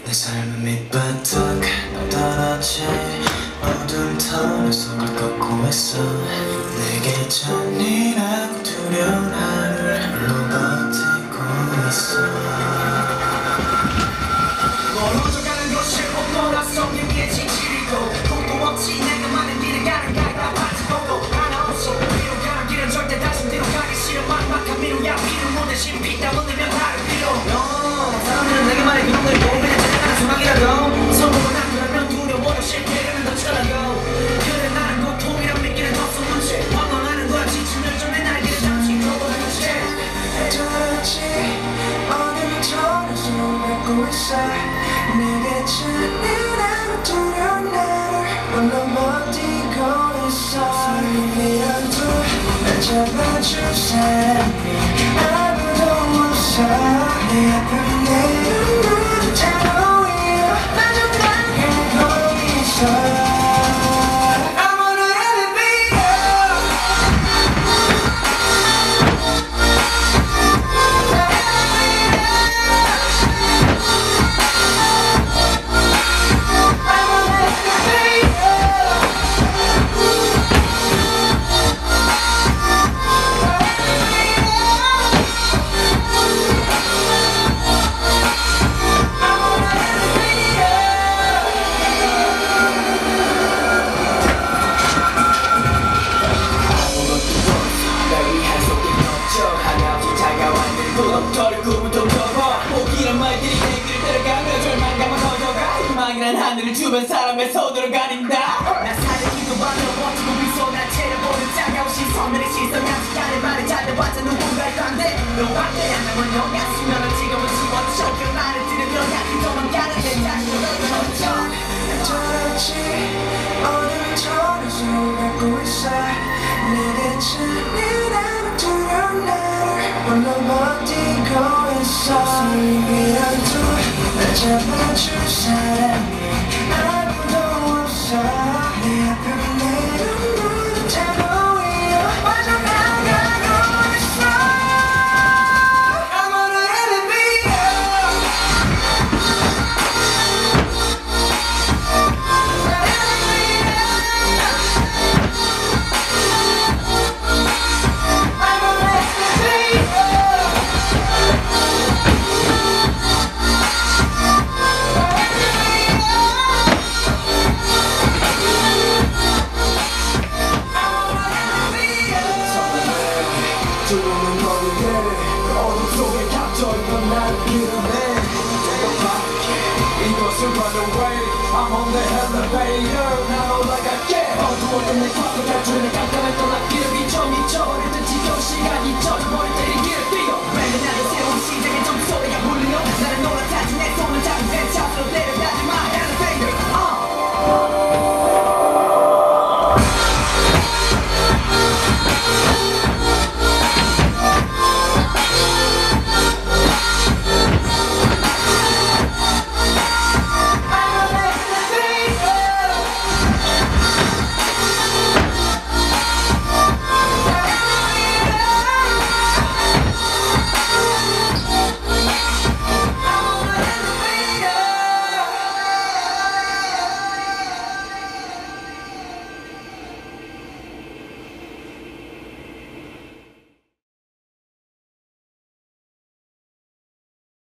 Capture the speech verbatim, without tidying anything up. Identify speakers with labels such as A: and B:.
A: 내 삶은 밑바닥 너덜어지 어두운 턴에 손을 걷고 있어 내게 잔인하고 두려운 하루를 홀로 버티고 있어 멀어져가는 것이 못 돌아서 여기에 진실이고 꿈도 없이 내가 많은 길을 가는 가이가 빠지고도 하나 없어 위로 가는 길은 절대 다시 뒤로 가기 싫어 막막한 미루야 피를 못해 심피 땀 흘리면 나를 빌어 사람들은 내게 말해 그런 걸 보고 그냥 지나가는 수박이라고 성공은 안 그러면 두려워도 실패는 더 쳐라고 그래 나는 고통이란 미끼를 덮어 문제 방황하는 거야 지친 열정의 날개를 잠시 거부하는 채 돌아오지 어둠이 저는 손을 뱉고 있어 내게 잔인하고 두려운 나를 홀로 버티고 있어 미련도 날 잡아줄 사람이 아무도 없어 내 앞에 내 눈물을 다 오히려 빠져나가고 있어 희망이란 하늘을 주변 사람의 손으로 가린다 나 살기도 반으로 버티고 미소 날 채려보는 차가운 시선들의 시선 양식간의 말을 잘 대봤자 누군가의 반대 너밖에 안 남은 영야 수면은 지금은 지워져 그 말을 들으면 약간 도망가는 내 자신을 던져 돌아오지 어둠이 저를 손을 뱉고 있어 내게 잔인하고 두려운 나를 홀로 버티고 있어 미련도 날 잡아줄 사람이 아무도 없어 내 앞에 내 눈물을 다 오히려 빠져나가고 있어 I wanna let it be 조금은 거리게 어둠 속에 갇혀있던 나를 밀어내 이것을 run away I'm on the elevator 난 올라갈게 어두웠던 내 과거 탈출에 깜깜했던 앞길을 비춰 미쳐버릴 듯 지겨운 시간이 젖어버릴 때리